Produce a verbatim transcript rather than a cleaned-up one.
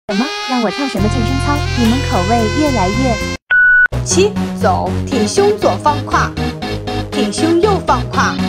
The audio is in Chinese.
什么？让我跳什么健身操？你们口味越来越…… 七走，挺胸左放胯，挺胸右放胯。